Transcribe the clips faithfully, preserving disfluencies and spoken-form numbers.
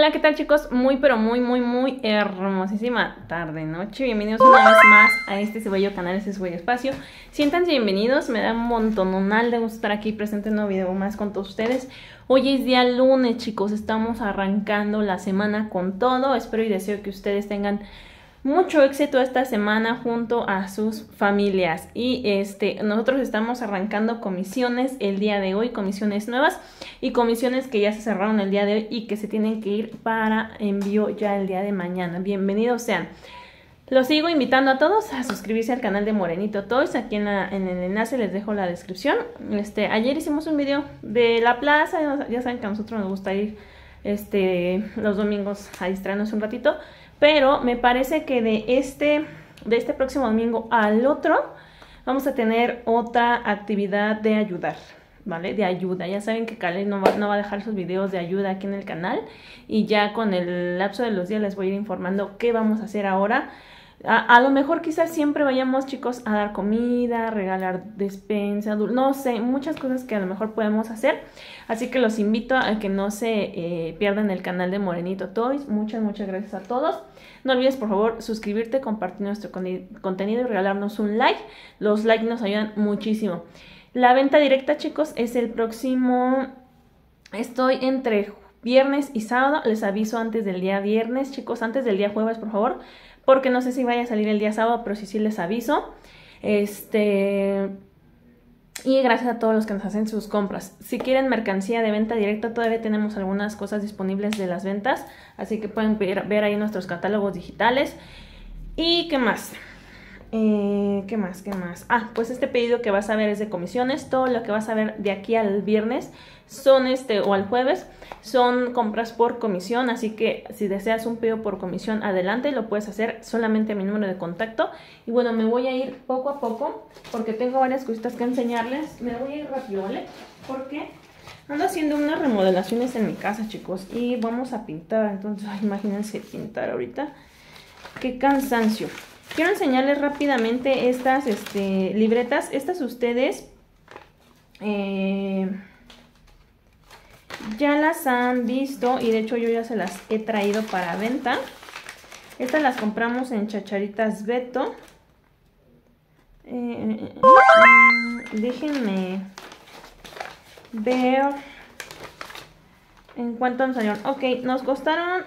Hola, ¿qué tal chicos? Muy pero muy muy muy hermosísima tarde, noche. Bienvenidos una vez más a este su bello canal, este su bello espacio. Siéntanse bienvenidos, me da un montononal de gusto estar aquí presente en un nuevo video más con todos ustedes. Hoy es día lunes, chicos, estamos arrancando la semana con todo. Espero y deseo que ustedes tengan mucho éxito esta semana junto a sus familias. Y este nosotros estamos arrancando comisiones el día de hoy, comisiones nuevas y comisiones que ya se cerraron el día de hoy y que se tienen que ir para envío ya el día de mañana. Bienvenidos sean. Los sigo invitando a todos a suscribirse al canal de Morenito Toys. Aquí en, la, en el enlace les dejo la descripción. Este, ayer hicimos un video de la plaza. Ya saben que a nosotros nos gusta ir este, los domingos a distraernos un ratito. Pero me parece que de este, de este próximo domingo al otro vamos a tener otra actividad de ayudar, ¿vale? De ayuda. Ya saben que Kale no va, no va a dejar sus videos de ayuda aquí en el canal. Y ya con el lapso de los días les voy a ir informando qué vamos a hacer ahora. A, a lo mejor quizás siempre vayamos, chicos, a dar comida, regalar despensa, no sé, muchas cosas que a lo mejor podemos hacer. Así que los invito a que no se eh, pierdan el canal de Morenito Toys. Muchas, muchas gracias a todos. No olvides, por favor, suscribirte, compartir nuestro con contenido y regalarnos un like. Los likes nos ayudan muchísimo. La venta directa, chicos, es el próximo... Estoy entre viernes y sábado. Les aviso antes del día viernes, chicos, antes del día jueves, por favor. Porque no sé si vaya a salir el día sábado, pero sí, sí les aviso. Este... Y gracias a todos los que nos hacen sus compras. Si quieren mercancía de venta directa, todavía tenemos algunas cosas disponibles de las ventas. Así que pueden ver, ver ahí nuestros catálogos digitales. ¿Y qué más? Eh, ¿Qué más? ¿Qué más? Ah, pues este pedido que vas a ver es de comisiones. Todo lo que vas a ver de aquí al viernes son este o al jueves son compras por comisión. Así que si deseas un pedido por comisión, adelante, lo puedes hacer solamente a mi número de contacto. Y bueno, me voy a ir poco a poco porque tengo varias cositas que enseñarles. Me voy a ir rápido, ¿vale? Porque ando haciendo unas remodelaciones en mi casa, chicos, y vamos a pintar. Entonces, ay, imagínense pintar ahorita. Qué cansancio. Quiero enseñarles rápidamente estas este, libretas. Estas ustedes eh, ya las han visto y de hecho yo ya se las he traído para venta. Estas las compramos en Chacharitas Beto. Eh, eh, déjenme ver en cuánto nos salieron. Ok, nos costaron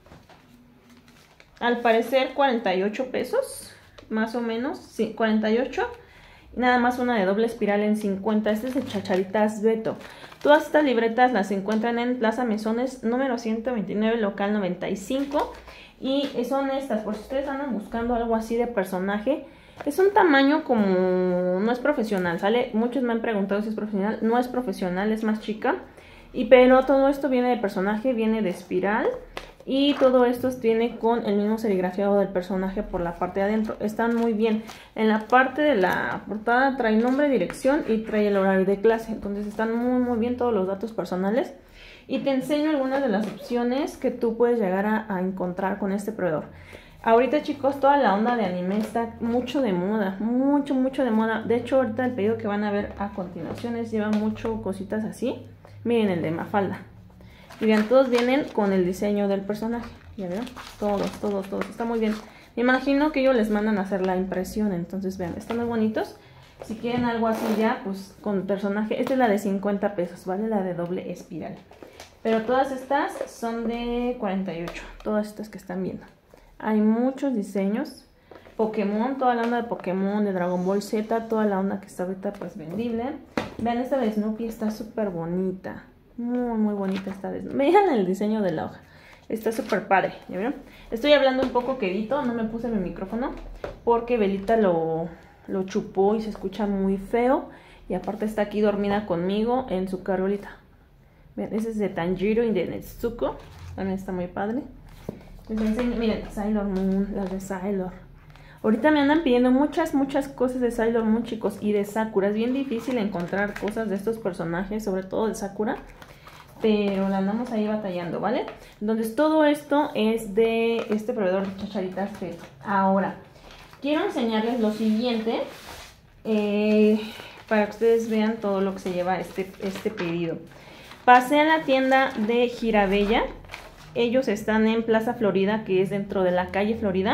al parecer cuarenta y ocho pesos, más o menos, sí, cuarenta y ocho. Nada más una de doble espiral en cincuenta. Este es de Chacharitas Beto. Todas estas libretas las encuentran en Plaza Mesones, número ciento veintinueve, local noventa y cinco. Y son estas, por si ustedes andan buscando algo así de personaje. Es un tamaño como... no es profesional, ¿sale? Muchos me han preguntado si es profesional. No es profesional, es más chica. Y pero todo esto viene de personaje, viene de espiral. Y todo esto viene con el mismo serigrafiado del personaje por la parte de adentro. Están muy bien. En la parte de la portada trae nombre, dirección y trae el horario de clase. Entonces están muy muy bien todos los datos personales. Y te enseño algunas de las opciones que tú puedes llegar a, a encontrar con este proveedor. Ahorita, chicos, toda la onda de anime está mucho de moda. Mucho, mucho de moda. De hecho, ahorita el pedido que van a ver a continuación es, lleva mucho cositas así. Miren el de Mafalda. Y vean, todos vienen con el diseño del personaje. ¿Ya vieron? Todos, todos, todos. Está muy bien. Me imagino que ellos les mandan a hacer la impresión. Entonces, vean, están muy bonitos. Si quieren algo así ya, pues con personaje. Esta es la de cincuenta pesos, ¿vale? La de doble espiral. Pero todas estas son de cuarenta y ocho. Todas estas que están viendo. Hay muchos diseños. Pokémon, toda la onda de Pokémon, de Dragon Ball Z. Toda la onda que está ahorita pues vendible. Vean, esta de Snoopy está súper bonita. Muy, muy bonita esta vez. Vean el diseño de la hoja. Está súper padre, ¿ya vieron? Estoy hablando un poco quedito, no me puse mi micrófono porque Belita lo, lo chupó y se escucha muy feo. Y aparte está aquí dormida conmigo en su carolita. Vean, ese es de Tanjiro y de Netsuko. También está muy padre. Les enseño, miren, Sailor Moon, las de Sailor. Ahorita me andan pidiendo muchas, muchas cosas de Sailor Moon, chicos, y de Sakura. Es bien difícil encontrar cosas de estos personajes, sobre todo de Sakura. Pero la andamos ahí batallando, ¿vale? Entonces todo esto es de este proveedor de Chacharitas Beto. Ahora, quiero enseñarles lo siguiente. Eh, para que ustedes vean todo lo que se lleva este, este pedido. Pasé a la tienda de Girabella. Ellos están en Plaza Florida, que es dentro de la calle Florida.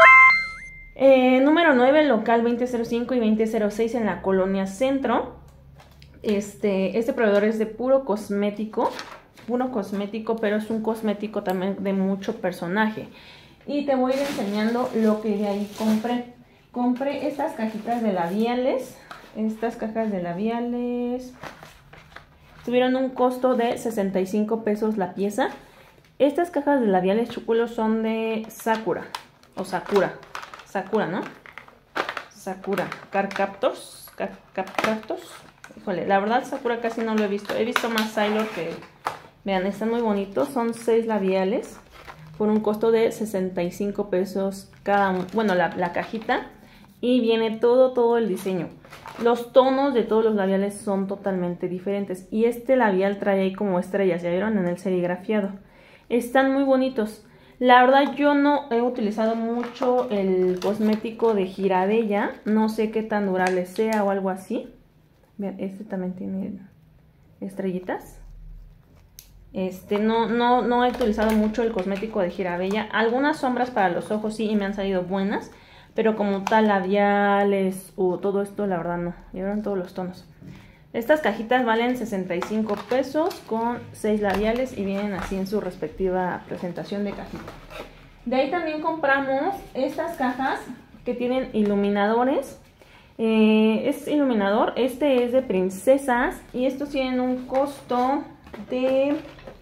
Eh, número nueve, local veinte cero cinco y veinte cero seis en la colonia Centro. Este, este proveedor es de puro cosmético, puro cosmético, pero es un cosmético también de mucho personaje. Y te voy a ir enseñando lo que de ahí compré. Compré estas cajitas de labiales. Estas cajas de labiales tuvieron un costo de sesenta y cinco pesos la pieza. Estas cajas de labiales chuculos son de Sakura o Sakura. Sakura, ¿no? Sakura. Car Captors. Car Captors. Híjole, la verdad Sakura casi no lo he visto. He visto más Sailor que... Vean, están muy bonitos. Son seis labiales por un costo de sesenta y cinco pesos cada uno. Bueno, la, la cajita. Y viene todo, todo el diseño. Los tonos de todos los labiales son totalmente diferentes. Y este labial trae ahí como estrellas. ¿Ya vieron? En el serigrafiado. Están muy bonitos. La verdad yo no he utilizado mucho el cosmético de Girabella. No sé qué tan durable sea o algo así. Vean, este también tiene estrellitas. Este, no, no, no he utilizado mucho el cosmético de Girabella. Algunas sombras para los ojos sí y me han salido buenas. Pero como tal labiales o todo esto, la verdad no. Llevaron todos los tonos. Estas cajitas valen sesenta y cinco pesos con seis labiales y vienen así en su respectiva presentación de cajita. De ahí también compramos estas cajas que tienen iluminadores. Eh, es iluminador, este es de princesas y estos tienen un costo de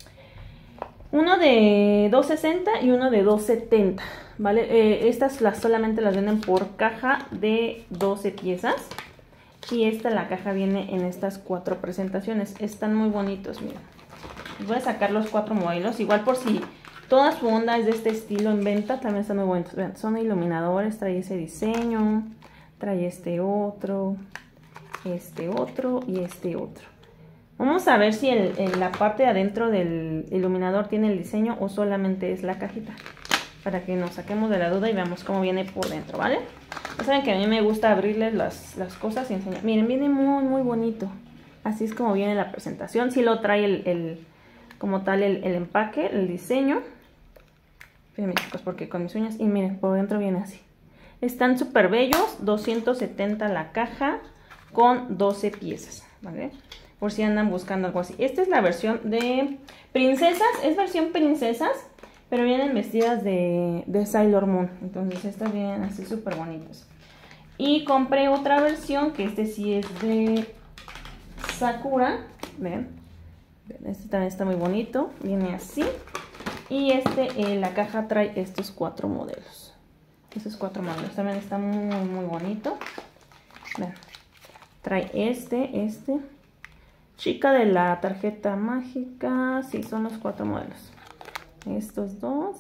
uno de dos sesenta y uno de dos setenta, ¿vale? Eh, estas las solamente las venden por caja de doce piezas. Y esta, la caja viene en estas cuatro presentaciones. Están muy bonitos, miren. Voy a sacar los cuatro modelos. Igual por si toda su onda es de este estilo en venta, también están muy bonitos. Vean, son iluminadores, trae ese diseño. Trae este otro, este otro y este otro. Vamos a ver si el, el, la parte de adentro del iluminador tiene el diseño o solamente es la cajita. Para que nos saquemos de la duda y veamos cómo viene por dentro, ¿vale? Ya saben que a mí me gusta abrirles las, las cosas y enseñar. Miren, viene muy, muy bonito. Así es como viene la presentación. Sí lo trae el, el como tal el, el empaque, el diseño. Miren, chicos, porque con mis uñas... Y miren, por dentro viene así. Están súper bellos. doscientos setenta la caja con doce piezas, ¿vale? Por si andan buscando algo así. Esta es la versión de princesas. Es versión princesas. Pero vienen vestidas de, de Sailor Moon. Entonces estas vienen así súper bonitas. Y compré otra versión que este sí es de Sakura. Ven. Este también está muy bonito. Viene así. Y este, eh, la caja trae estos cuatro modelos. Estos cuatro modelos. También está muy, muy bonito. Ven. Trae este, este. Chica de la tarjeta mágica. Sí, son los cuatro modelos. Estos dos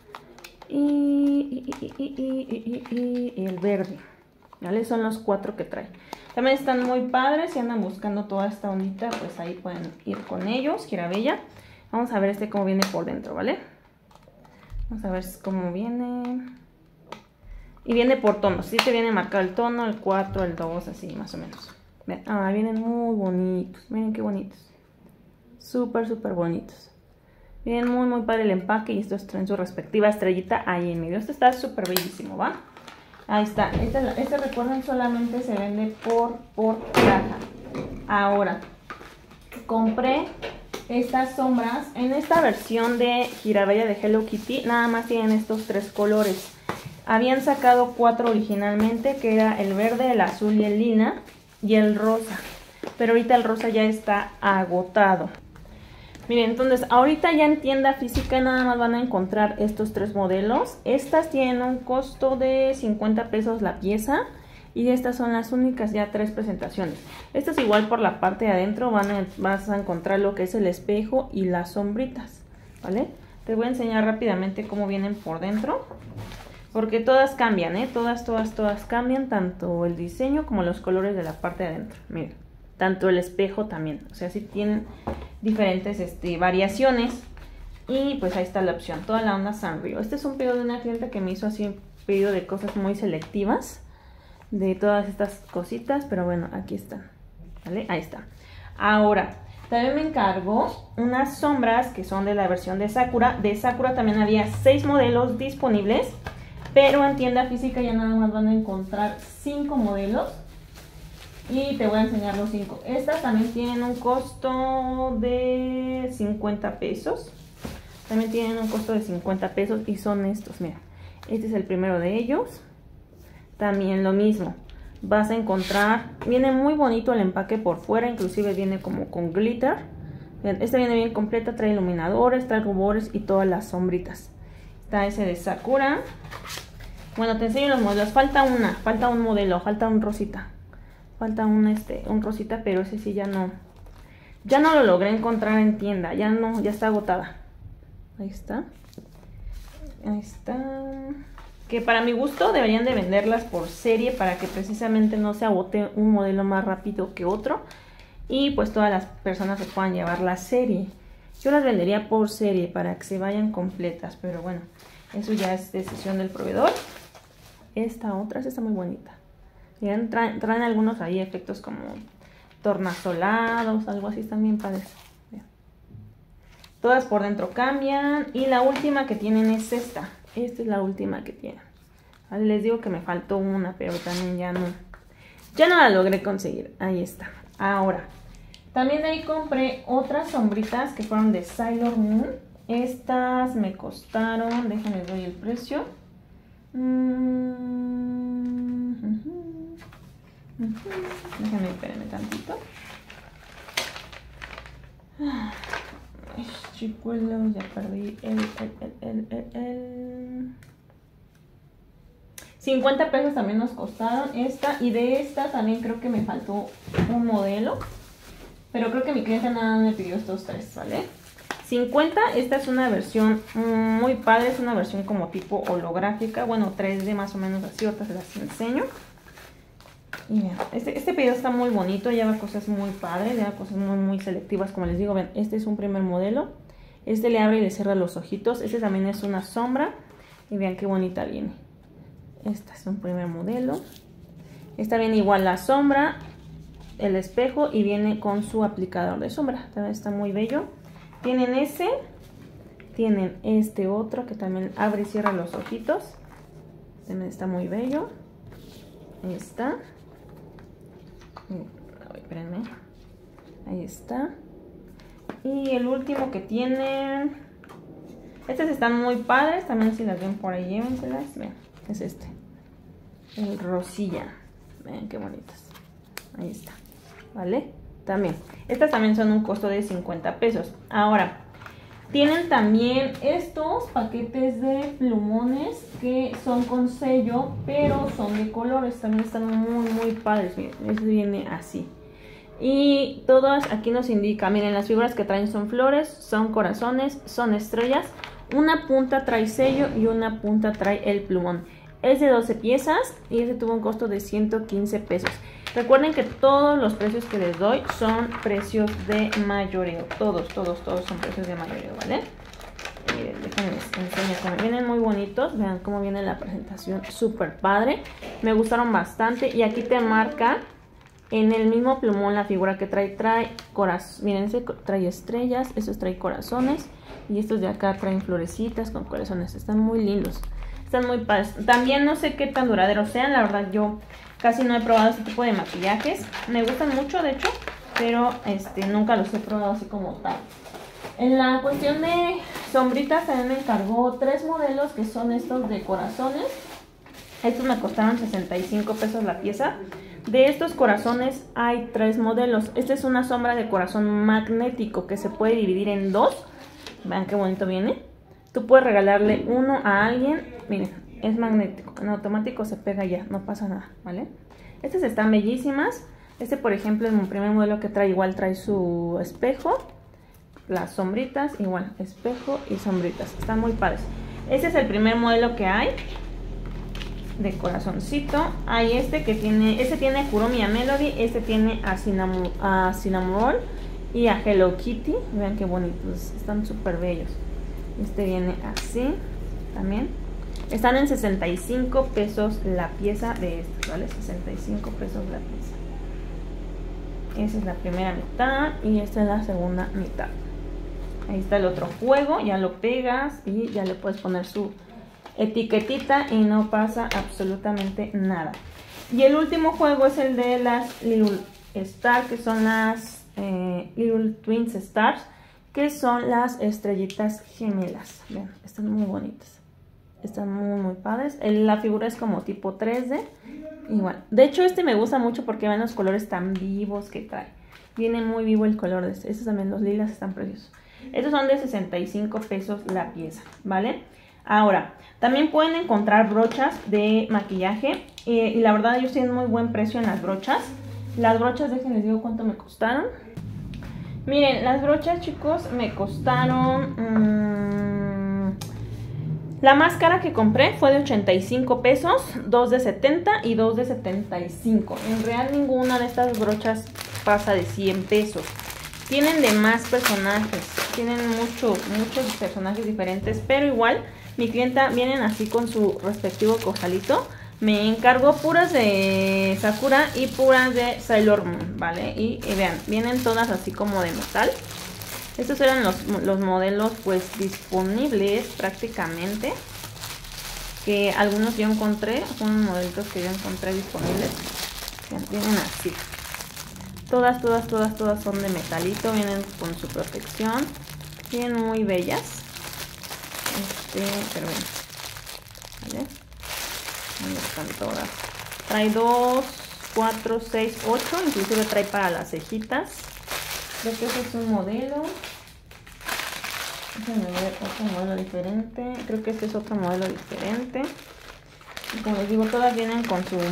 y, y, y, y, y, y, y el verde, ¿vale? Son los cuatro que trae. También están muy padres. Si andan buscando toda esta ondita, pues ahí pueden ir con ellos. Girabella. Vamos a ver este cómo viene por dentro, ¿vale? Vamos a ver cómo viene. Y viene por tonos. Sí te viene marcado el tono, el cuatro, el dos, así más o menos. Ven. Ah, vienen muy bonitos. Miren qué bonitos. Súper, súper bonitos. Bien, muy muy padre el empaque y estos traen su respectiva estrellita ahí en medio. Este está súper bellísimo, ¿va? Ahí está. Este, este recuerden solamente se vende por, por caja. Ahora, compré estas sombras en esta versión de Girabella de Hello Kitty. Nada más tienen estos tres colores. Habían sacado cuatro originalmente, que era el verde, el azul y el lila y el rosa. Pero ahorita el rosa ya está agotado. Miren, entonces ahorita ya en tienda física nada más van a encontrar estos tres modelos. Estas tienen un costo de cincuenta pesos la pieza. Y estas son las únicas ya tres presentaciones. Estas igual por la parte de adentro van a, vas a encontrar lo que es el espejo y las sombritas, ¿vale? Te voy a enseñar rápidamente cómo vienen por dentro. Porque todas cambian, ¿eh? Todas, todas, todas cambian. Tanto el diseño como los colores de la parte de adentro. Miren, tanto el espejo también. O sea, sí tienen diferentes este, variaciones. Y pues ahí está la opción. Toda la onda Sanrio. Este es un pedido de una clienta que me hizo así un pedido de cosas muy selectivas. De todas estas cositas. Pero bueno, aquí están. ¿Vale? Ahí está. Ahora, También me encargó unas sombras que son de la versión de Sakura. De Sakura también había seis modelos disponibles, pero en tienda física ya nada más van a encontrar cinco modelos. Y te voy a enseñar los cinco. Estas también tienen un costo de cincuenta pesos. También tienen un costo de cincuenta pesos y son estos, mira. Este es el primero de ellos. También lo mismo. Vas a encontrar, viene muy bonito el empaque por fuera, inclusive viene como con glitter. Este viene bien completa, trae iluminadores, trae rubores y todas las sombritas. Está ese de Sakura. Bueno, te enseño los modelos. Falta una, falta un modelo, falta un rosita. Falta un este, un rosita, pero ese sí ya no. Ya no lo logré encontrar en tienda, ya no, ya está agotada. Ahí está. Ahí está. Que para mi gusto deberían de venderlas por serie para que precisamente no se agote un modelo más rápido que otro y pues todas las personas se puedan llevar la serie. Yo las vendería por serie para que se vayan completas, pero bueno, eso ya es decisión del proveedor. Esta otra, esta está muy bonita. Miren, traen, traen algunos ahí efectos como tornasolados, algo así, están bien padres. Miren. Todas por dentro cambian y la última que tienen es esta. Esta es la última que tienen. Vale, les digo que me faltó una, pero también ya no. Ya no la logré conseguir. Ahí está. Ahora, también de ahí compré otras sombritas que fueron de Sailor Moon. Estas me costaron, déjenme les doy el precio. Mm, uh-huh, uh-huh. Déjenme, espérenme tantito. Ay, chicuelos, ya perdí el, el, el, el, el. cincuenta pesos también nos costaron esta. Y de esta también creo que me faltó un modelo. Pero creo que mi cliente nada me pidió estos tres, ¿vale? cincuenta, esta es una versión muy padre. Es una versión como tipo holográfica. Bueno, tres D más o menos así. Ahorita se las enseño. Y vean, este, este pedido está muy bonito, lleva cosas muy padres, lleva cosas muy, muy selectivas, como les digo. Ven, este es un primer modelo, este le abre y le cierra los ojitos, este también es una sombra, y vean qué bonita viene. Este es un primer modelo, esta viene igual la sombra, el espejo, y viene con su aplicador de sombra, también está muy bello. Tienen ese, tienen este otro que también abre y cierra los ojitos, también está muy bello. Ahí está. Ay, espérenme. Ahí está. Y el último que tienen. Estas están muy padres. También si las ven por ahí, llévenselas. Vean, es este. El rosilla. Vean qué bonitas. Ahí está. ¿Vale? También. Estas también son un costo de cincuenta pesos. Ahora, tienen también estos paquetes de plumones que son con sello, pero son de colores. También están muy, muy padres. Miren, este viene así. Y todas aquí nos indica, miren, las figuras que traen son flores, son corazones, son estrellas. Una punta trae sello y una punta trae el plumón. Es de doce piezas y este tuvo un costo de ciento quince pesos. Recuerden que todos los precios que les doy son precios de mayoreo. Todos, todos, todos son precios de mayoreo, ¿vale? Miren, déjenme enseñar cómo vienen muy bonitos. Vean cómo viene la presentación, súper padre. Me gustaron bastante y aquí te marca en el mismo plumón la figura que trae. Trae corazón, miren, ese trae estrellas, estos trae corazones y estos de acá traen florecitas con corazones. Están muy lindos, están muy padres. También no sé qué tan duraderos sean, la verdad yo casi no he probado este tipo de maquillajes. Me gustan mucho, de hecho, pero este, nunca los he probado así como tal. En la cuestión de sombritas también me encargó tres modelos que son estos de corazones. Estos me costaron sesenta y cinco pesos la pieza. De estos corazones hay tres modelos. Esta es una sombra de corazón magnético que se puede dividir en dos. Vean qué bonito viene. Tú puedes regalarle uno a alguien. Miren. Es magnético, en automático se pega ya, no pasa nada, ¿vale? Estas están bellísimas. Este, por ejemplo, es mi primer modelo que trae, igual trae su espejo, las sombritas, igual, espejo y sombritas. Están muy padres. Este es el primer modelo que hay de corazoncito. Hay este que tiene, este tiene Kuromi a Melody, este tiene a Cinnamon, a Cinnamon y a Hello Kitty. Vean qué bonitos, están súper bellos. Este viene así también. Están en sesenta y cinco pesos la pieza de estos, ¿vale? sesenta y cinco pesos la pieza. Esa es la primera mitad y esta es la segunda mitad. Ahí está el otro juego, ya lo pegas y ya le puedes poner su etiquetita y no pasa absolutamente nada. Y el último juego es el de las Little Stars, que son las eh, Little Twins Stars, que son las estrellitas gemelas. Vean, están muy bonitas. Están muy muy padres. La figura es como tipo tres D. Igual. De hecho este me gusta mucho porque ven los colores tan vivos que trae. Viene muy vivo el color de este. Estos también, los lilas, están preciosos. Estos son de sesenta y cinco pesos la pieza, ¿vale? Ahora, también pueden encontrar brochas de maquillaje. Eh, y la verdad ellos tienen muy buen precio en las brochas. Las brochas, déjenles digo cuánto me costaron. Miren, las brochas, chicos, me costaron... Mmm, la más cara que compré fue de ochenta y cinco pesos, dos de setenta y dos de setenta y cinco. En real ninguna de estas brochas pasa de cien pesos. Tienen de más personajes, tienen mucho, muchos personajes diferentes, pero igual mi clienta vienen así con su respectivo costalito. Me encargó puras de Sakura y puras de Sailor Moon, ¿vale? Y, y vean, vienen todas así como de metal. Estos eran los, los modelos pues disponibles prácticamente. Que algunos yo encontré, son modelitos que yo encontré disponibles. Vean, vienen así. Todas, todas, todas, todas son de metalito, vienen con su protección. Vienen muy bellas. Este, pero bueno. ¿Vale? Ahí están todas. Trae dos, cuatro, seis, ocho. Inclusive trae para las cejitas. Creo que ese es un modelo. Déjenme ver otro modelo diferente. Creo que este es otro modelo diferente. Y como les digo, todas vienen con su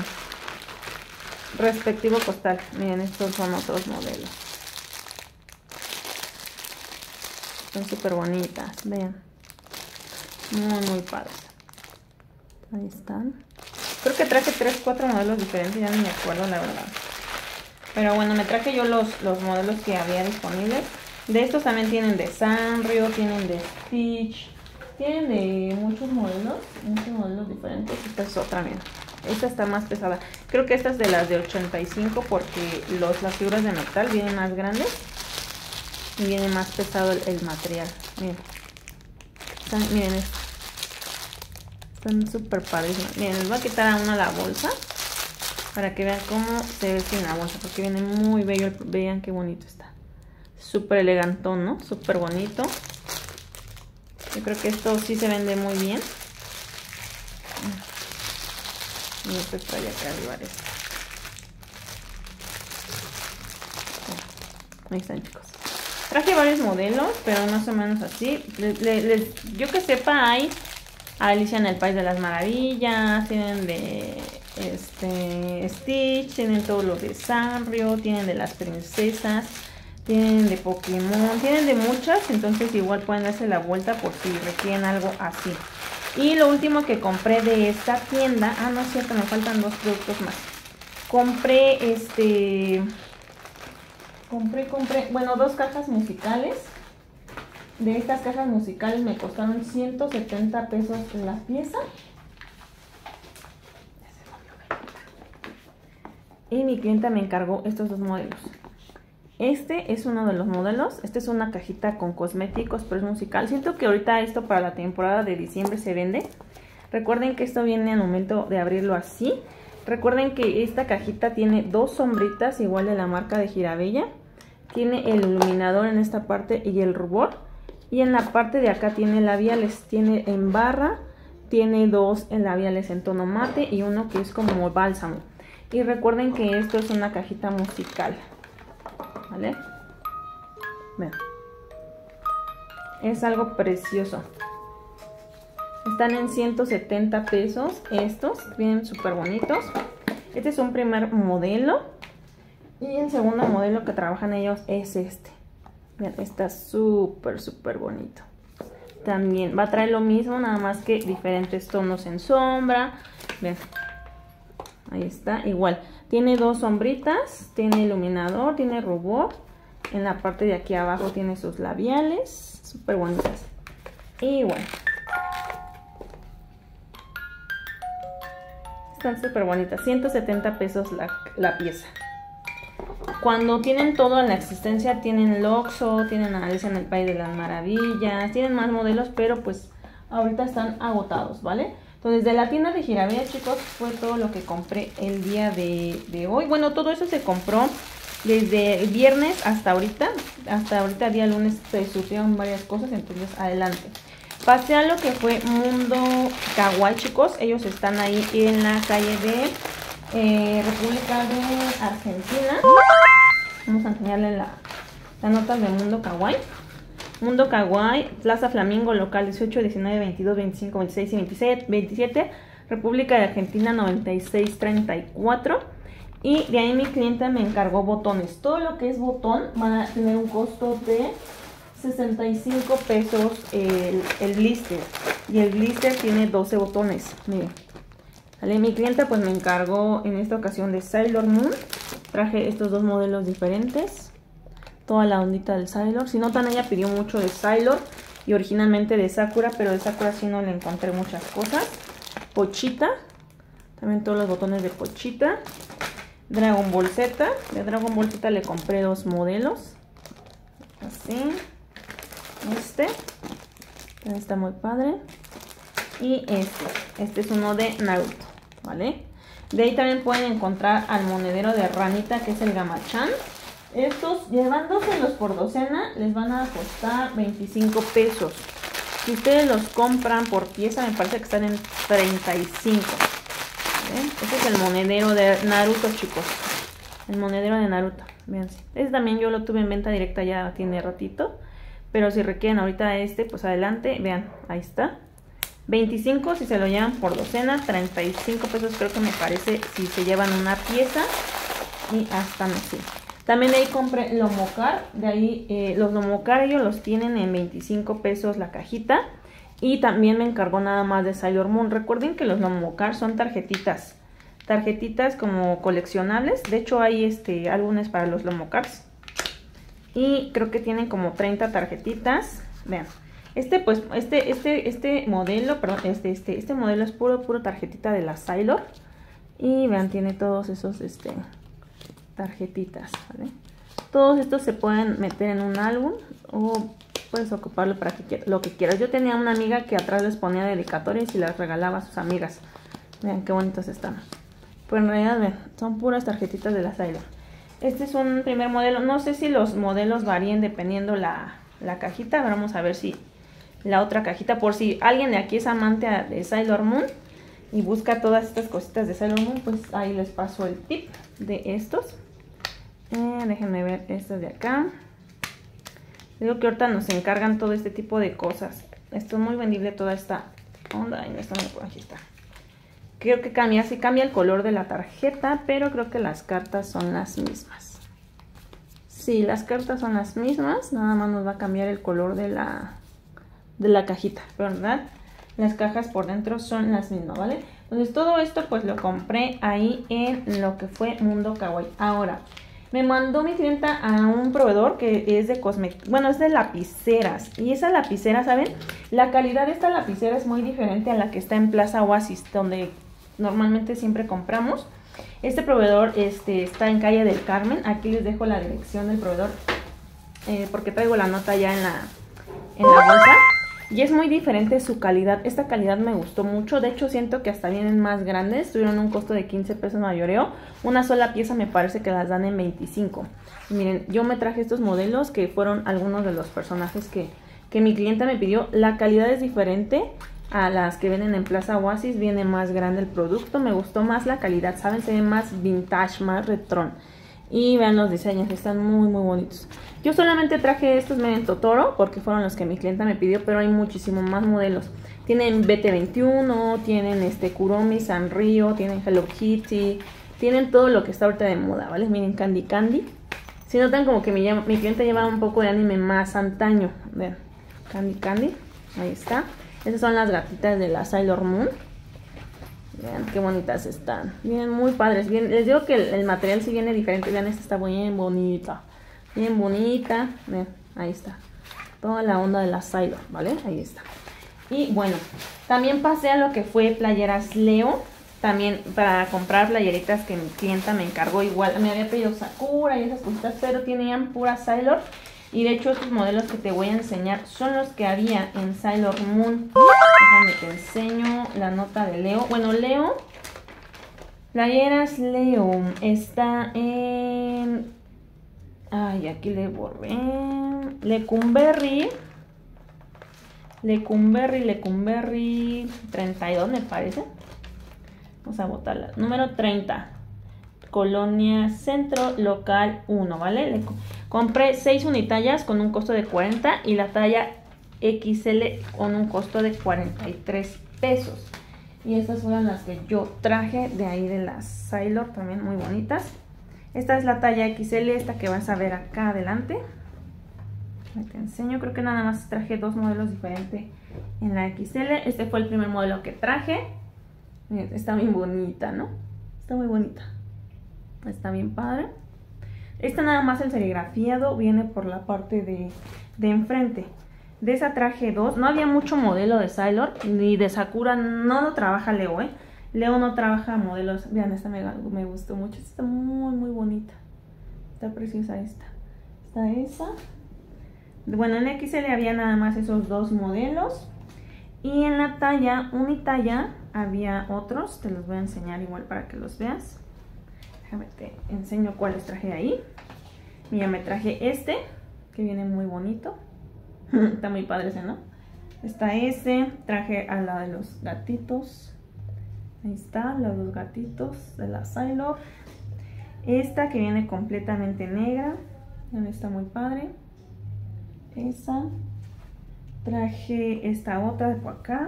respectivo costal. Miren, estos son otros modelos. Son súper bonitas. Vean. Muy, muy padres. Ahí están. Creo que traje tres, cuatro modelos diferentes. Ya no me acuerdo la verdad. Pero bueno, me traje yo los, los modelos que había disponibles. De estos también tienen de Sanrio, tienen de Stitch, tienen de muchos modelos, muchos modelos diferentes. Esta es otra, miren. Esta está más pesada. Creo que esta es de las de ochenta y cinco porque los, las figuras de metal vienen más grandes y viene más pesado el, el material. Miren, están, miren esto. Están súper padrísimos. Miren, les voy a quitar a una la bolsa para que vean cómo se ve sin la bolsa, porque viene muy bello. Vean qué bonito está. Súper elegantón, ¿no? Súper bonito. Yo creo que esto sí se vende muy bien. Y esto está ya acá arriba. Ahí están, chicos. Traje varios modelos, pero más o menos así. Les, les, yo que sepa, hay Alicia en el País de las Maravillas, tienen de este Stitch, tienen todo lo de Sanrio, tienen de las princesas, tienen de Pokémon, tienen de muchas, entonces igual pueden darse la vuelta por si requieren algo así. Y lo último que compré de esta tienda, ah no es cierto, me faltan dos productos más. Compré este, compré, compré, bueno, dos cajas musicales. De estas cajas musicales me costaron ciento setenta pesos la pieza. Y mi clienta me encargó estos dos modelos. Este es uno de los modelos. Este es una cajita con cosméticos, pero es musical. Siento que ahorita esto para la temporada de diciembre se vende. Recuerden que esto viene al momento de abrirlo así. Recuerden que esta cajita tiene dos sombritas igual de la marca de Girabella. Tiene el iluminador en esta parte y el rubor. Y en la parte de acá tiene labiales. Tiene en barra, tiene dos labiales en tono mate y uno que es como bálsamo. Y recuerden que esto es una cajita musical. ¿Vale? Vean. Es algo precioso. Están en ciento setenta pesos estos. Vienen súper bonitos. Este es un primer modelo. Y el segundo modelo que trabajan ellos es este. Vean, está súper, súper bonito. También va a traer lo mismo, nada más que diferentes tonos en sombra. Vean. Ahí está, igual. Tiene dos sombritas, tiene iluminador, tiene rubor. En la parte de aquí abajo tiene sus labiales. Súper bonitas. Y bueno. Están súper bonitas. ciento setenta pesos la, la pieza. cuando tienen todo en la existencia, tienen Loxo, tienen Alicia en el País de las Maravillas, tienen más modelos, pero pues ahorita están agotados, ¿vale? Entonces, de la tienda de Girabella, chicos, fue todo lo que compré el día de, de hoy. Bueno, todo eso se compró desde el viernes hasta ahorita. Hasta ahorita, día lunes, se surtieron varias cosas, entonces adelante. Pasé a lo que fue Mundo Kawaii, chicos. Ellos están ahí en la calle de eh, República de Argentina. Vamos a enseñarle la, la nota de Mundo Kawaii. Mundo Kawaii, Plaza Flamingo, local dieciocho, diecinueve, veintidós, veinticinco, veintiséis y veintisiete, veintisiete. República de Argentina noventa y seis treinta y cuatro. Y de ahí mi cliente me encargó botones. Todo lo que es botón va a tener un costo de sesenta y cinco pesos el, el blister. Y el blister tiene doce botones. Miren. ¿Vale? Mi cliente pues me encargó en esta ocasión de Sailor Moon. Traje estos dos modelos diferentes. Toda la ondita del Sailor. Si notan, ella pidió mucho de Sailor y originalmente de Sakura, pero de Sakura sí no le encontré muchas cosas. Pochita. También todos los botones de Pochita. Dragon Ball Z. De Dragon Ball Z le compré dos modelos. Así. Este. Este está muy padre. Y este. Este es uno de Naruto. ¿Vale? De ahí también pueden encontrar al monedero de ranita, que es el Gamachan. Estos, llevándoselos por docena, les van a costar veinticinco pesos. Si ustedes los compran por pieza, me parece que están en treinta y cinco. ¿Ven? Este es el monedero de Naruto, chicos. El monedero de Naruto. Vean. Este también yo lo tuve en venta directa, ya tiene ratito. Pero si requieren ahorita este, pues adelante. Vean, ahí está. veinticinco si se lo llevan por docena. treinta y cinco pesos creo que me parece si se llevan una pieza. Y hasta no sé. También de ahí compré Lomocar. De ahí eh, los Lomocar ellos los tienen en veinticinco pesos la cajita. Y también me encargó nada más de Sailor Moon. Recuerden que los Lomocar son tarjetitas. Tarjetitas como coleccionables. De hecho hay este álbumes para los Lomocars. Y creo que tienen como treinta tarjetitas. Vean. Este pues este este este modelo, perdón, este este este modelo es puro puro tarjetita de la Sailor. Y vean, tiene todos esos este tarjetitas, ¿vale? Todos estos se pueden meter en un álbum o puedes ocuparlo para que, lo que quieras. Yo tenía una amiga que atrás les ponía dedicatorias y las regalaba a sus amigas. Vean qué bonitos están. Pero en realidad, ven, son puras tarjetitas de la Sailor. Este es un primer modelo. No sé si los modelos varían dependiendo la, la cajita. Vamos a ver si la otra cajita, por si alguien de aquí es amante de Sailor Moon y busca todas estas cositas de Sailor Moon, pues ahí les paso el tip de estos. Eh, déjenme ver estos de acá. Digo que ahorita nos encargan todo este tipo de cosas. Esto es muy vendible, toda esta onda. Ay, no, esto no, aquí está. Creo que cambia, sí cambia el color de la tarjeta, pero creo que las cartas son las mismas. Sí, las cartas son las mismas, nada más nos va a cambiar el color de la, de la cajita, ¿verdad? Las cajas por dentro son las mismas, ¿vale? Entonces todo esto pues lo compré ahí en lo que fue Mundo Kawaii. Ahora, me mandó mi clienta a un proveedor que es de cosméticos, bueno, es de lapiceras. Y esa lapicera, ¿saben? La calidad de esta lapicera es muy diferente a la que está en Plaza Oasis, donde normalmente siempre compramos. Este proveedor este, está en calle del Carmen. Aquí les dejo la dirección del proveedor, eh, porque traigo la nota ya en la, en la bolsa. Y es muy diferente su calidad. Esta calidad me gustó mucho. De hecho, siento que hasta vienen más grandes. Tuvieron un costo de quince pesos mayoreo. Una sola pieza me parece que las dan en veinticinco. Y miren, yo me traje estos modelos que fueron algunos de los personajes que, que mi clienta me pidió. La calidad es diferente a las que vienen en Plaza Oasis. Viene más grande el producto. Me gustó más la calidad, ¿saben? Se ve más vintage, más retrón. Y vean los diseños, están muy muy bonitos. Yo solamente traje estos en Totoro porque fueron los que mi clienta me pidió, pero hay muchísimos más modelos. Tienen B T veintiuno, tienen este Kuromi, Sanrio, tienen Hello Kitty, tienen todo lo que está ahorita de moda, ¿vale? Miren, Candy Candy. Si notan como que mi, mi clienta lleva un poco de anime más antaño. Vean, Candy Candy, ahí está. Esas son las gatitas de la Sailor Moon. Vean qué bonitas están. Vienen muy padres. Bien, les digo que el, el material sí viene diferente. Vean, esta está bien bonita. Bien bonita. Vean, ahí está. Toda la onda de la Sailor, ¿vale? Ahí está. Y bueno, también pasé a lo que fue playeras Leo. También para comprar playeritas que mi clienta me encargó igual. Me había pedido Sakura y esas cositas, pero tenían pura Sailor. Y de hecho estos modelos que te voy a enseñar son los que había en Sailor Moon. Déjame te enseño la nota de Leo. Bueno, Leo, playeras Leo, está en... Ay, aquí le borré. Lecumberri. Lecumberri, Lecumberri treinta y dos me parece. Vamos a botarla. Número treinta. Colonia Centro, local uno, ¿vale? Le compré seis unitallas con un costo de cuarenta y la talla equis ele con un costo de cuarenta y tres pesos. Y estas fueron las que yo traje de ahí de las Sailor, también muy bonitas. Esta es la talla equis ele, esta que vas a ver acá adelante. Te enseño, creo que nada más traje dos modelos diferentes en la equis ele. Este fue el primer modelo que traje. Está bien bonita, ¿no? Está muy bonita. Está bien padre. Esta nada más el serigrafiado viene por la parte de, de enfrente. De esa traje dos. No había mucho modelo de Sailor ni de Sakura. No lo trabaja Leo, ¿eh? Leo no trabaja modelos. Vean, esta me, me gustó mucho. Esta está muy, muy bonita. Está preciosa esta. Está esa. Bueno, en equis ele había nada más esos dos modelos. Y en la talla unitalla había otros. Te los voy a enseñar igual para que los veas. Déjame te enseño cuáles traje ahí. Mira, me traje este, que viene muy bonito. Está muy padre ese, ¿no? Está ese. Traje a la de los gatitos. Ahí está, los dos gatitos de la Sailor. Esta que viene completamente negra. Está muy padre. Esa. Traje esta otra de por acá.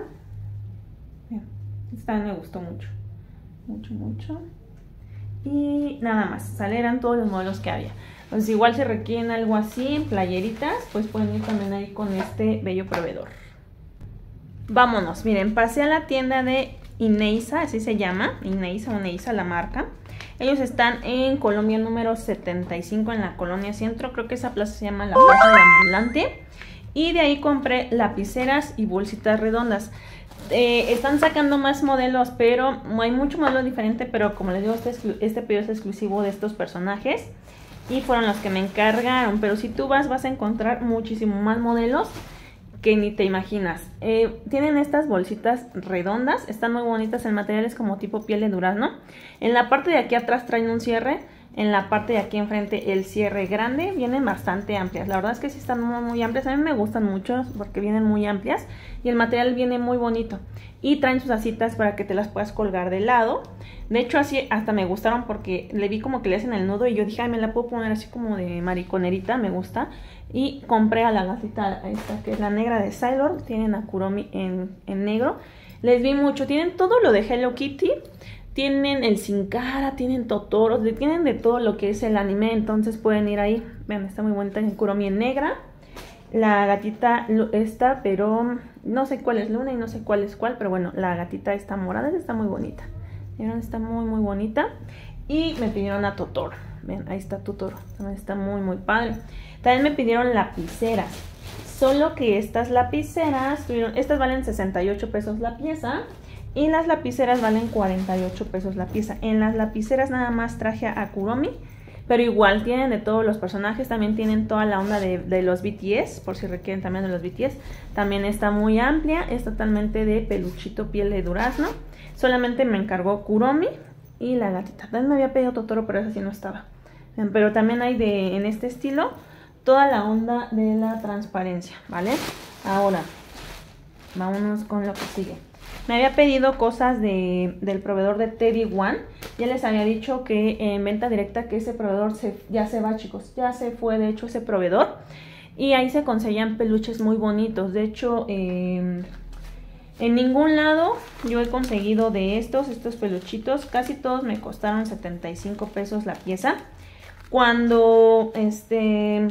Esta me gustó mucho. Mucho, mucho. Y nada más. Sale, eran todos los modelos que había. Entonces igual si requieren algo así, playeritas, pues pueden ir también ahí con este bello proveedor. Vámonos. Miren, pasé a la tienda de Ineisa, así se llama. Ineisa o Neisa la marca. Ellos están en Colombia número setenta y cinco, en la Colonia Centro. Creo que esa plaza se llama la Plaza del Ambulante. Y de ahí compré lapiceras y bolsitas redondas. Eh, están sacando más modelos, pero hay mucho modelo diferente. Pero como les digo, este, este pedido es exclusivo de estos personajes. Y fueron los que me encargaron. Pero si tú vas, vas a encontrar muchísimo más modelos que ni te imaginas. Eh, tienen estas bolsitas redondas. Están muy bonitas. El material es como tipo piel de durazno. En la parte de aquí atrás traen un cierre. En la parte de aquí enfrente el cierre grande. Vienen bastante amplias. La verdad es que sí están muy, muy amplias. A mí me gustan mucho porque vienen muy amplias. Y el material viene muy bonito. Y traen sus asitas para que te las puedas colgar de lado. De hecho así hasta me gustaron porque le vi como que le hacen el nudo. Y yo dije, ay, me la puedo poner así como de mariconerita. Me gusta. Y compré a la gatita esta que es la negra de Sailor. Tienen a Kuromi en, en negro. Les vi mucho. Tienen todo lo de Hello Kitty. Tienen el Sin Cara, tienen Totoro, tienen de todo lo que es el anime, entonces pueden ir ahí. Vean, está muy bonita en Kuromi en negra. La gatita esta, pero no sé cuál es Luna y no sé cuál es cuál, pero bueno, la gatita está morada, está muy bonita. Vean, está muy muy bonita. Y me pidieron a Totoro. Vean, ahí está Totoro, también está muy muy padre. También me pidieron lapiceras. Solo que estas lapiceras, estas valen sesenta y ocho pesos la pieza. Y las lapiceras valen cuarenta y ocho pesos la pieza. En las lapiceras nada más traje a Kuromi. Pero igual tienen de todos los personajes. También tienen toda la onda de, de los B T S. Por si requieren también de los B T S. También está muy amplia. Es totalmente de peluchito piel de durazno. Solamente me encargó Kuromi y la gatita. También me había pedido Totoro, pero esa sí no estaba. Pero también hay de en este estilo toda la onda de la transparencia, ¿vale? Ahora, vámonos con lo que sigue. Me había pedido cosas de, del proveedor de Teddy One. Ya les había dicho que en venta directa que ese proveedor se, ya se va, chicos. Ya se fue, de hecho, ese proveedor. Y ahí se conseguían peluches muy bonitos. De hecho, eh, en ningún lado yo he conseguido de estos, estos peluchitos. Casi todos me costaron setenta y cinco pesos la pieza. Cuando este...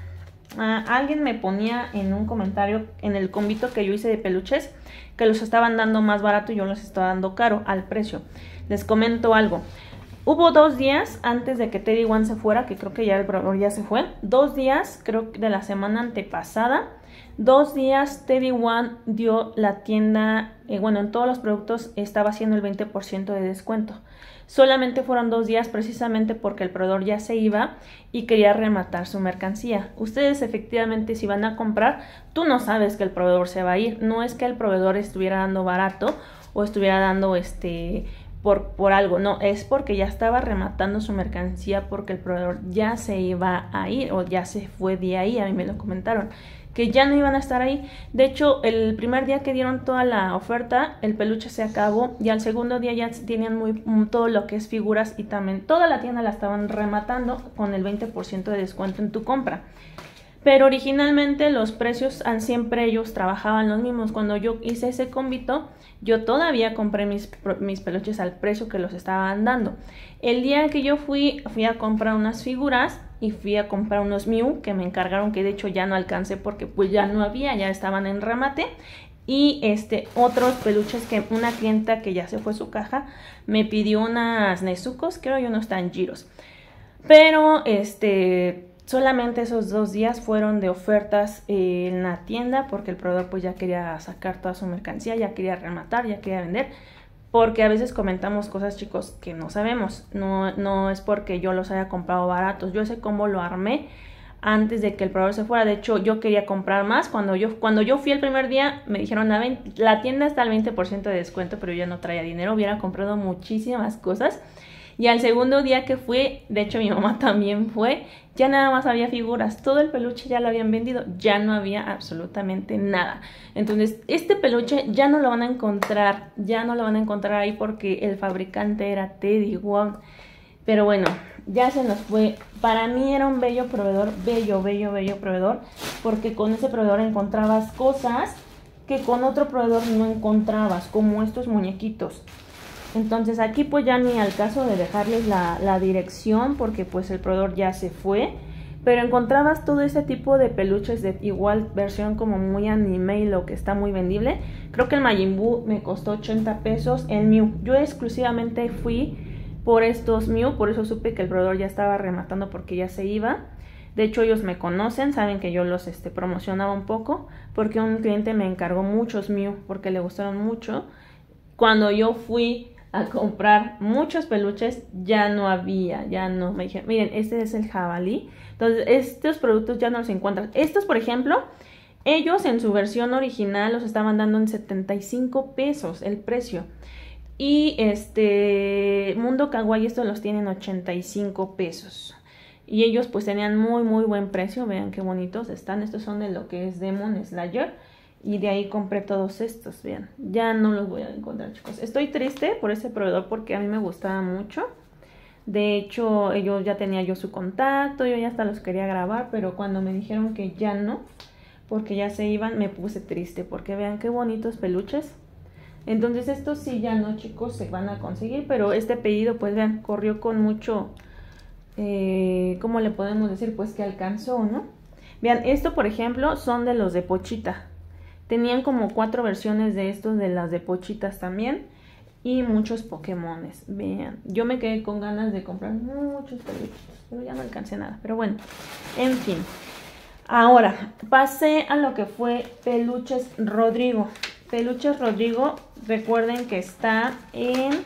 Uh, alguien me ponía en un comentario en el convito que yo hice de peluches que los estaban dando más barato y yo los estaba dando caro al precio. Les comento algo. Hubo dos días antes de que Teddy One se fuera, que creo que ya el proveedor ya se fue. Dos días, creo que de la semana antepasada. Dos días Teddy One dio la tienda, eh, bueno, en todos los productos estaba haciendo el veinte por ciento de descuento. Solamente fueron dos días precisamente porque el proveedor ya se iba y quería rematar su mercancía. Ustedes efectivamente si van a comprar, tú no sabes que el proveedor se va a ir. No es que el proveedor estuviera dando barato o estuviera dando este... Por, por algo, no, es porque ya estaba rematando su mercancía porque el proveedor ya se iba a ir o ya se fue de ahí, a mí me lo comentaron, que ya no iban a estar ahí. De hecho, el primer día que dieron toda la oferta, el peluche se acabó y al segundo día ya tenían muy, todo lo que es figuras y también toda la tienda la estaban rematando con el veinte por ciento de descuento en tu compra. Pero originalmente los precios siempre ellos trabajaban los mismos. Cuando yo hice ese convito, yo todavía compré mis, mis peluches al precio que los estaban dando. El día que yo fui, fui a comprar unas figuras y fui a comprar unos Mew que me encargaron, que de hecho ya no alcancé porque pues ya no había, ya estaban en remate. Y este otros peluches que una clienta que ya se fue su caja me pidió unas Nezucos, creo, y unos Tanjiros. Pero este... solamente esos dos días fueron de ofertas eh, en la tienda porque el proveedor pues ya quería sacar toda su mercancía, ya quería rematar, ya quería vender. Porque a veces comentamos cosas, chicos, que no sabemos. No, no es porque yo los haya comprado baratos. Yo sé cómo lo armé antes de que el proveedor se fuera. De hecho, yo quería comprar más. Cuando yo, cuando yo fui el primer día, me dijeron, la, la tienda está al veinte por ciento de descuento, pero yo ya no traía dinero. Hubiera comprado muchísimas cosas. Y al segundo día que fui, de hecho mi mamá también fue, ya nada más había figuras, todo el peluche ya lo habían vendido, ya no había absolutamente nada. Entonces este peluche ya no lo van a encontrar, ya no lo van a encontrar ahí porque el fabricante era Teddy One. Pero bueno, ya se nos fue. Para mí era un bello proveedor, bello, bello, bello proveedor, porque con ese proveedor encontrabas cosas que con otro proveedor no encontrabas, como estos muñequitos. Entonces aquí pues ya ni al caso de dejarles la, la dirección porque pues el proveedor ya se fue. Pero encontrabas todo ese tipo de peluches de igual versión como muy anime y lo que está muy vendible. Creo que el Majin Buu me costó ochenta pesos en Mew. Yo exclusivamente fui por estos Mew, por eso supe que el proveedor ya estaba rematando porque ya se iba. De hecho ellos me conocen, saben que yo los este, promocionaba un poco porque un cliente me encargó muchos Mew porque le gustaron mucho. Cuando yo fui a comprar muchos peluches, ya no había, ya no, me dijeron, miren, este es el jabalí. Entonces, estos productos ya no los encuentran. Estos, por ejemplo, ellos en su versión original los estaban dando en setenta y cinco pesos el precio. Y este, Mundo Kawaii, estos los tienen ochenta y cinco pesos. Y ellos pues tenían muy, muy buen precio. Vean qué bonitos están. Estos son de lo que es Demon Slayer. Y de ahí compré todos estos, vean. Ya no los voy a encontrar, chicos. Estoy triste por ese proveedor porque a mí me gustaba mucho. De hecho, ellos ya tenía yo su contacto, yo ya hasta los quería grabar, pero cuando me dijeron que ya no, porque ya se iban, me puse triste. Porque vean qué bonitos peluches. Entonces estos sí ya no, chicos, se van a conseguir. Pero este pedido, pues vean, corrió con mucho, eh, ¿cómo le podemos decir? Pues que alcanzó, ¿no? Vean, esto por ejemplo son de los de Pochita. Tenían como cuatro versiones de estos, de las de Pochitas también. Y muchos Pokémones. Vean, yo me quedé con ganas de comprar muchos peluches, pero ya no alcancé nada. Pero bueno, en fin. Ahora, pasé a lo que fue Peluches Rodrigo. Peluches Rodrigo, recuerden que está en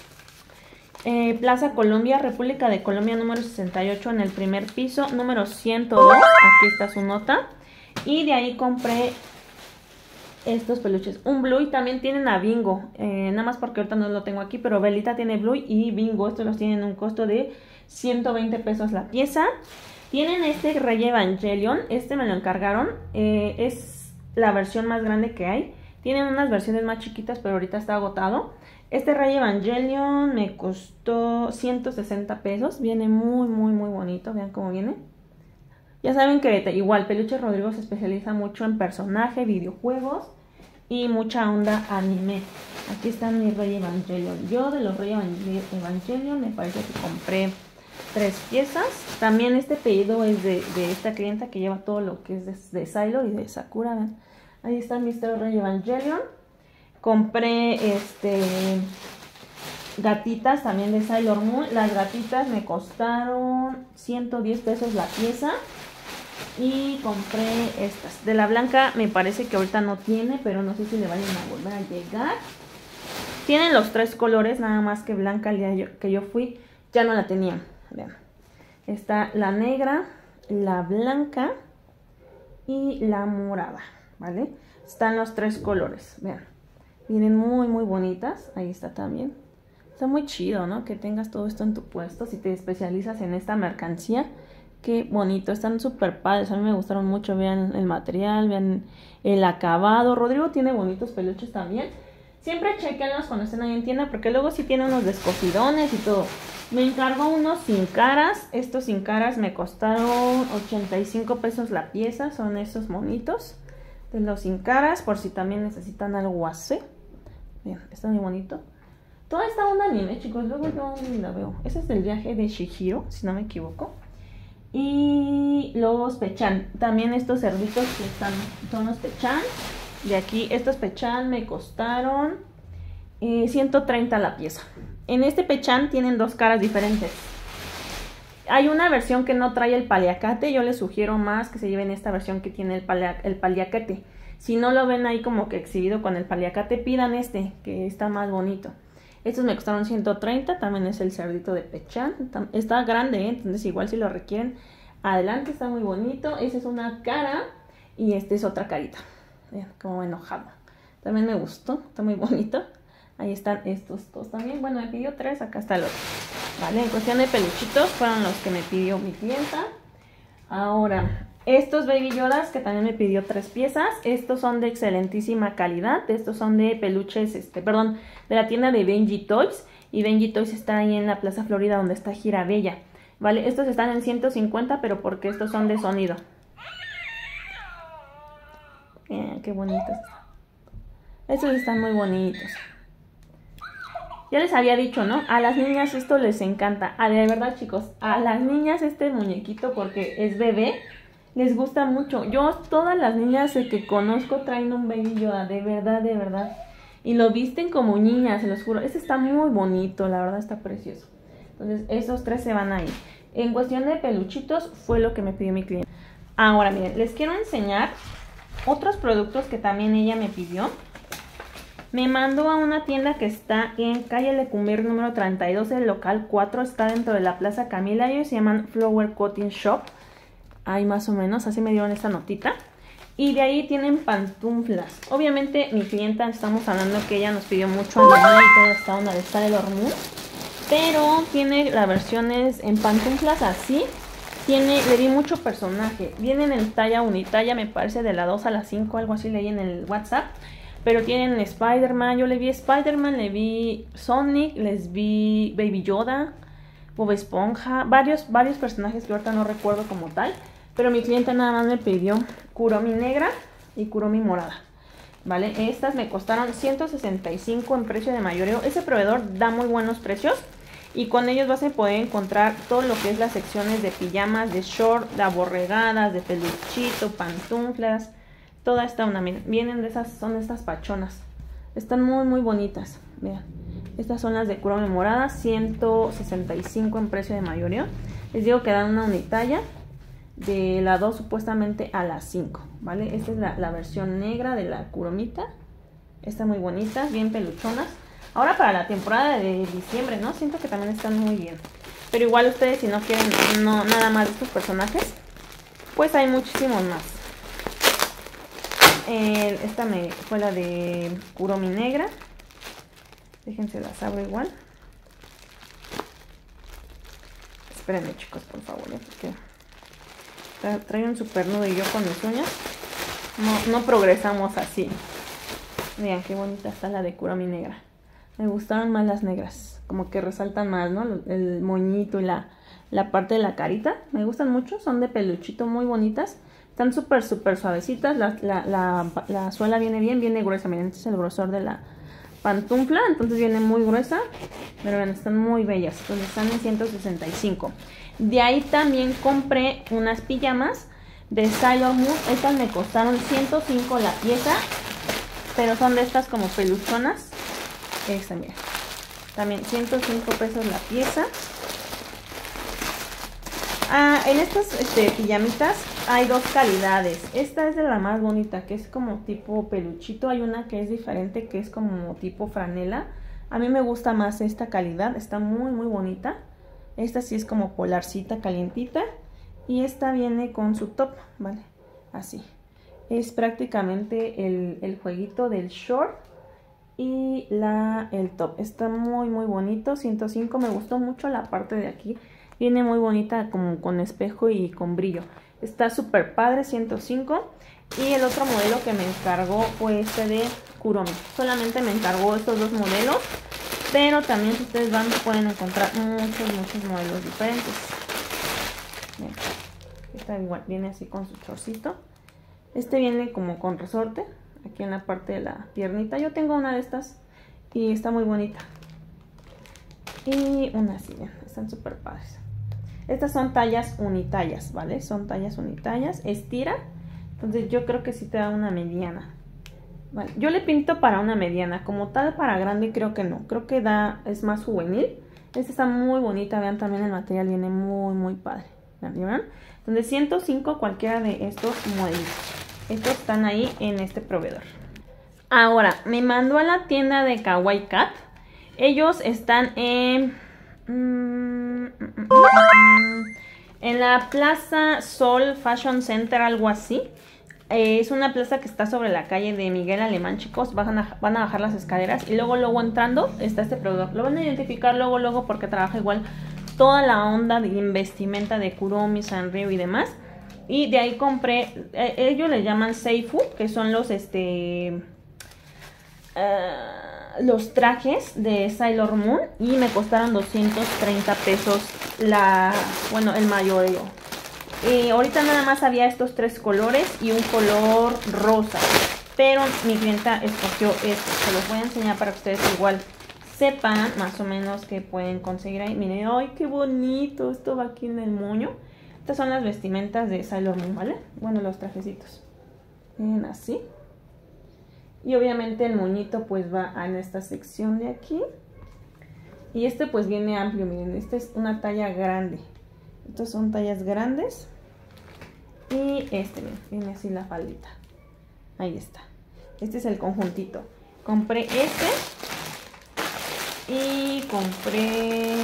eh, Plaza Colombia, República de Colombia, número sesenta y ocho, en el primer piso, número ciento dos. Aquí está su nota. Y de ahí compré estos peluches, un Blue, y también tienen a Bingo, eh, nada más porque ahorita no lo tengo aquí, pero Belita tiene Blue y Bingo. Estos los tienen un costo de ciento veinte pesos la pieza. Tienen este Rey Evangelion, este me lo encargaron, eh, es la versión más grande que hay. Tienen unas versiones más chiquitas, pero ahorita está agotado. Este Rey Evangelion me costó ciento sesenta pesos, viene muy muy muy bonito, vean cómo viene. Ya saben que igual Peluches Rodrigo se especializa mucho en personaje, videojuegos y mucha onda anime. Aquí están mis Rey Evangelion. Yo de los Rey Evangelion me parece que compré tres piezas. También este pedido es de, de esta clienta que lleva todo lo que es de, de Sailor y de Sakura. ¿Ven? Ahí está mis tres Rey Evangelion. Compré este gatitas también de Sailor Moon. Las gatitas me costaron ciento diez pesos la pieza. Y compré estas. De la blanca me parece que ahorita no tiene, pero no sé si le vayan a volver a llegar. Tienen los tres colores, nada más que blanca el día que yo fui ya no la tenían. Vean. Está la negra, la blanca y la morada, ¿vale? Están los tres colores, vean. Vienen muy muy bonitas. Ahí está también. Está muy chido, ¿no? Que tengas todo esto en tu puesto si te especializas en esta mercancía. Qué bonito, están súper padres, a mí me gustaron mucho. Vean el material, vean el acabado. Rodrigo tiene bonitos peluches también. Siempre chequenlos cuando estén ahí en tienda, porque luego sí tiene unos descosidones y todo. Me encargó unos sin caras. Estos sin caras me costaron ochenta y cinco pesos la pieza. Son estos monitos de los sin caras, por si también necesitan algo así. Bien, está muy bonito. Toda esta onda anime, chicos, luego yo ni la veo. Ese es el viaje de Chihiro, si no me equivoco. Y los pechan, también estos cerditos que están, son los pechan. De aquí, estos pechan me costaron eh, ciento treinta la pieza. En este pechan tienen dos caras diferentes. Hay una versión que no trae el paliacate. Yo les sugiero más que se lleven esta versión que tiene el, palia, el paliacate. Si no lo ven ahí como que exhibido con el paliacate, pidan este, que está más bonito. Estos me costaron ciento treinta, también es el cerdito de pechan. Está grande, ¿eh? Entonces igual si lo requieren, adelante, está muy bonito. Esa es una cara y este es otra carita. Vean, como enojado. También me gustó, está muy bonito. Ahí están estos dos también. Bueno, me pidió tres, acá está el otro. Vale, en cuestión de peluchitos fueron los que me pidió mi clienta. Ahora, estos Baby Yodas que también me pidió tres piezas. Estos son de excelentísima calidad. Estos son de peluches, este, perdón, de la tienda de Benji Toys. Y Benji Toys está ahí en la Plaza Florida donde está Girabella. Vale, estos están en ciento cincuenta, pero porque estos son de sonido. Miren, qué bonitos. Estos están muy bonitos. Ya les había dicho, ¿no? A las niñas esto les encanta. Ah, de verdad, chicos, a las niñas este muñequito, porque es bebé, les gusta mucho. Yo, todas las niñas que conozco traen un Baby Yoda, de verdad, de verdad. Y lo visten como niñas, se los juro. Este está muy bonito, la verdad está precioso. Entonces, esos tres se van a ir. En cuestión de peluchitos, fue lo que me pidió mi cliente. Ahora, miren, les quiero enseñar otros productos que también ella me pidió. Me mandó a una tienda que está en calle Lecumberri número treinta y dos, el local cuatro, está dentro de la Plaza Camila. Ellos se llaman Flower Cutting Shop. Ahí más o menos, así me dieron esta notita. Y de ahí tienen pantuflas. Obviamente mi clienta, estamos hablando que ella nos pidió mucho anime y toda esta onda de Sailor Moon. Pero tiene las versiones en pantuflas así. Tiene, le di mucho personaje. Vienen en talla unitalla, me parece de la dos a la cinco, algo así leí en el WhatsApp. Pero tienen Spider-Man, yo le vi Spider-Man, le vi Sonic, les vi Baby Yoda, Bob Esponja, varios, varios personajes que ahorita no recuerdo como tal. Pero mi cliente nada más me pidió Kuromi negra y Kuromi morada. ¿Vale? Estas me costaron ciento sesenta y cinco en precio de mayoreo. Ese proveedor da muy buenos precios. Y con ellos vas a poder encontrar todo lo que es las secciones de pijamas, de short, de aborregadas, de peluchito, pantuflas. Toda esta una, miren, vienen de esas, son estas pachonas. Están muy muy bonitas. Vean, estas son las de Kuromi morada, ciento sesenta y cinco en precio de mayoreo. Les digo que dan una unitalla de la dos supuestamente a la cinco, ¿vale? Esta es la, la versión negra de la Kuromita. Está muy bonita, bien peluchonas. Ahora para la temporada de diciembre, ¿no? Siento que también están muy bien. Pero igual ustedes, si no quieren no, nada más de estos personajes, pues hay muchísimos más. Eh, esta me fue la de Kuromi negra. Déjense las abro igual. Espérenme, chicos, por favor, ¿eh? Porque tra trae un super nudo y yo con mis uñas no, no progresamos así. Vean qué bonita está la de Kuromi negra. Me gustaron más las negras, como que resaltan más, ¿no? El moñito y la, la parte de la carita. Me gustan mucho, son de peluchito, muy bonitas. Están súper, súper suavecitas. La, la, la, la suela viene bien, viene gruesa. Miren, este es el grosor de la pantufla. Entonces viene muy gruesa. Pero ven, están muy bellas. Entonces están en ciento sesenta y cinco. De ahí también compré unas pijamas de Sailor Moon. Estas me costaron ciento cinco la pieza. Pero son de estas como peluchonas. Esta, mira. También ciento cinco pesos la pieza. Ah, en estas este, pijamitas hay dos calidades. Esta es de la más bonita, que es como tipo peluchito. Hay una que es diferente, que es como tipo franela. A mí me gusta más esta calidad, está muy muy bonita. Esta sí es como polarcita, calientita. Y esta viene con su top, ¿vale? Así. Es prácticamente el, el jueguito del short y la, el top. Está muy muy bonito, ciento cinco. Me gustó mucho la parte de aquí. Viene muy bonita como con espejo y con brillo. Está súper padre, ciento cinco. Y el otro modelo que me encargó fue este de Kuromi. Solamente me encargó estos dos modelos. Pero también si ustedes van pueden encontrar muchos, muchos modelos diferentes. Miren, esta igual viene así con su chorcito. Este viene como con resorte. Aquí en la parte de la piernita. Yo tengo una de estas y está muy bonita. Y una así, bien, están súper padres. Estas son tallas unitallas, ¿vale? Son tallas unitallas, estira. Entonces yo creo que sí te da una mediana. Vale, yo le pinto para una mediana. Como tal para grande creo que no. Creo que da, es más juvenil. Esta está muy bonita, vean también el material viene muy muy padre. ¿Vean? Entonces ciento cinco cualquiera de estos modelos. Estos están ahí en este proveedor. Ahora, me mandó a la tienda de Kawaii Cat. Ellos están en... Mmm, en la Plaza Sol Fashion Center, algo así. Eh, es una plaza que está sobre la calle de Miguel Alemán, chicos. Van a, van a bajar las escaleras y luego luego entrando está este proveedor. Lo van a identificar luego luego porque trabaja igual toda la onda de vestimenta de Kuromi, Sanrio y demás. Y de ahí compré, eh, ellos le llaman Seifu, que son los este... Uh, los trajes de Sailor Moon y me costaron doscientos treinta pesos la, bueno, el mayoreo. Y ahorita nada más había estos tres colores y un color rosa, pero mi clienta escogió este. Se los voy a enseñar para que ustedes igual sepan más o menos qué pueden conseguir ahí. Miren, ay, qué bonito, esto va aquí en el moño. Estas son las vestimentas de Sailor Moon, ¿vale? Bueno, los trajecitos. Miren, así. Y obviamente el moñito pues va en esta sección de aquí. Y este pues viene amplio, miren, esta es una talla grande. Estos son tallas grandes. Y este, miren, viene así la faldita. Ahí está. Este es el conjuntito. Compré este. Y compré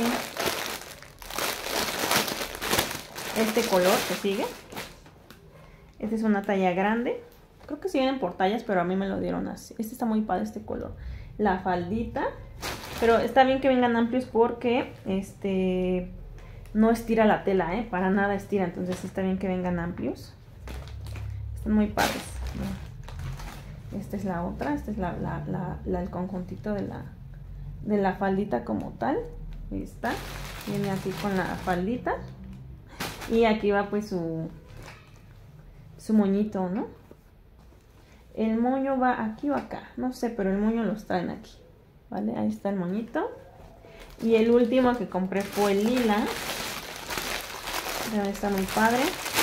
este color que sigue. Este es una talla grande. Creo que sí vienen por tallas, pero a mí me lo dieron así. Este está muy padre, este color. La faldita. Pero está bien que vengan amplios porque este no estira la tela, ¿eh? Para nada estira. Entonces está bien que vengan amplios. Están muy padres. Esta es la otra. Este es la, la, la, la, el conjuntito de la, de la faldita como tal. Ahí está. Viene así con la faldita. Y aquí va pues su, su moñito, ¿no? El moño va aquí o acá, no sé, pero el moño los traen aquí, ¿vale? Ahí está el moñito. Y el último que compré fue el lila. Está muy padre.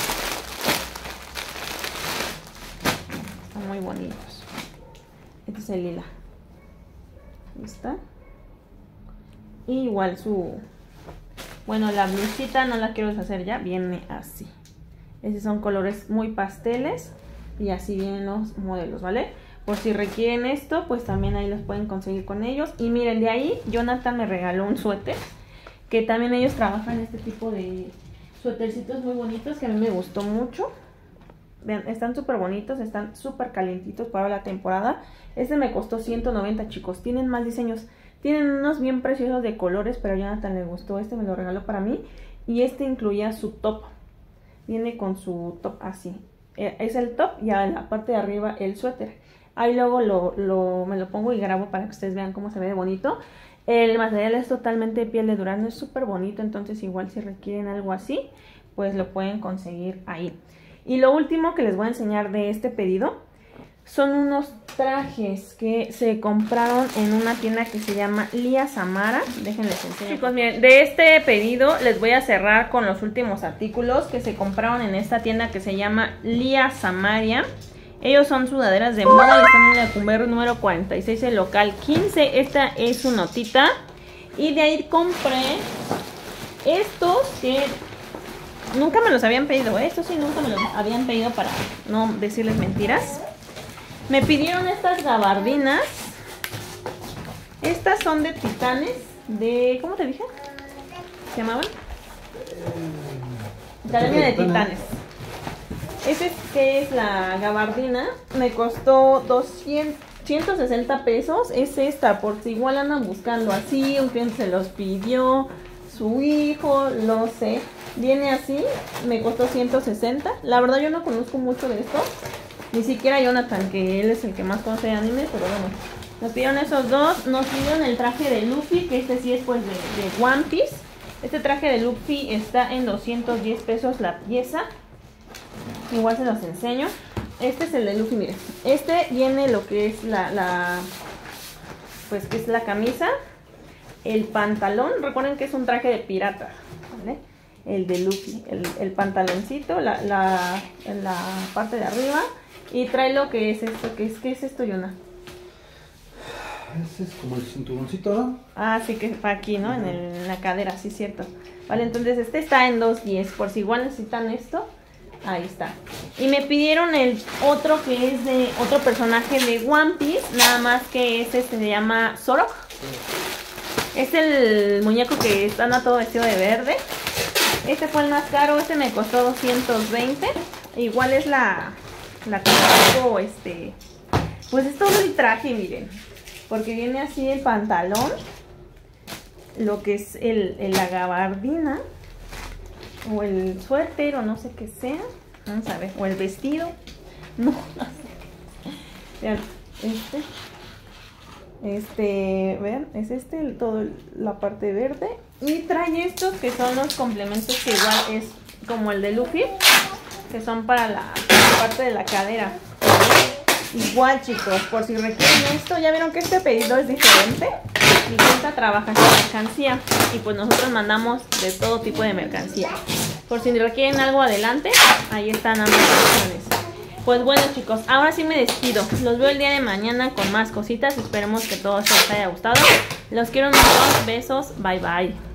Están muy bonitos. Este es el lila. Ahí está. Y igual su... Bueno, la blusita no la quiero deshacer ya, viene así. Esos son colores muy pasteles. Y así vienen los modelos, ¿vale? Por si requieren esto, pues también ahí los pueden conseguir con ellos. Y miren, de ahí Jonathan me regaló un suéter. Que también ellos trabajan este tipo de suétercitos muy bonitos. Que a mí me gustó mucho. Vean, están súper bonitos, están súper calientitos para la temporada. Este me costó ciento noventa, chicos. Tienen más diseños. Tienen unos bien preciosos de colores, pero a Jonathan le gustó. Este me lo regaló para mí. Y este incluía su top. Viene con su top así. Es el top y a la parte de arriba el suéter. Ahí luego lo, lo, me lo pongo y grabo para que ustedes vean cómo se ve de bonito. El material es totalmente de piel de durazno, es súper bonito. Entonces igual si requieren algo así, pues lo pueden conseguir ahí. Y lo último que les voy a enseñar de este pedido son unos trajes que se compraron en una tienda que se llama Lia Samara. Déjenles enseñar. Chicos, miren, de este pedido les voy a cerrar con los últimos artículos que se compraron en esta tienda que se llama Lia Samaria. Ellos son sudaderas de moda y están en el Cumberro número cuarenta y seis, el local quince. Esta es su notita. Y de ahí compré estos que nunca me los habían pedido, ¿eh? Estos sí nunca me los habían pedido, para no decirles mentiras. Me pidieron estas gabardinas. Estas son de Titanes, de... ¿cómo te dije? ¿Se llamaban? Academia de Titanes. Ese es que es la gabardina. Me costó doscientos, ciento sesenta pesos. Es esta, por si igual andan buscando así. Un cliente se los pidió, su hijo, lo sé. Viene así, me costó ciento sesenta. La verdad yo no conozco mucho de esto. Ni siquiera Jonathan, que él es el que más conoce de anime, pero bueno. Nos pidieron esos dos. Nos pidieron el traje de Luffy, que este sí es pues de, de One Piece. Este traje de Luffy está en doscientos diez pesos la pieza. Igual se los enseño. Este es el de Luffy, miren. Este viene lo que es la, la pues que es la camisa, el pantalón. Recuerden que es un traje de pirata, ¿vale? El de Luffy, el, el pantaloncito, la, la, en la parte de arriba. Y trae lo que es esto, que es, ¿qué es esto, Yona? Ese es como el cinturoncito, ¿no? Ah, sí, que va aquí, ¿no? En, el, en la cadera, sí, cierto. Vale, entonces este está en dos diez, por si igual necesitan esto. Ahí está. Y me pidieron el otro que es de otro personaje de One Piece, nada más que este se llama Zoro. Es el muñeco que anda todo vestido de verde. Este fue el más caro, este me costó doscientos veinte. Igual es la, la que tengo, este, pues es todo el traje, miren. Porque viene así el pantalón, lo que es el, el, la gabardina, o el suéter, o no sé qué sea. Vamos a ver, o el vestido. No, no sé. Vean, este. Este, vean, es este, el, todo el, la parte verde. Y trae estos que son los complementos, que igual es como el de Luffy, que son para la, la parte de la cadera. Igual, chicos, por si requieren esto, ya vieron que este pedido es diferente. Mi cuenta trabaja con mercancía y pues nosotros mandamos de todo tipo de mercancía. Por si requieren algo adelante, ahí están ambas opciones. Pues bueno, chicos, ahora sí me despido. Los veo el día de mañana con más cositas. Esperemos que todo esto les haya gustado. Los quiero un montón. Besos. Bye, bye.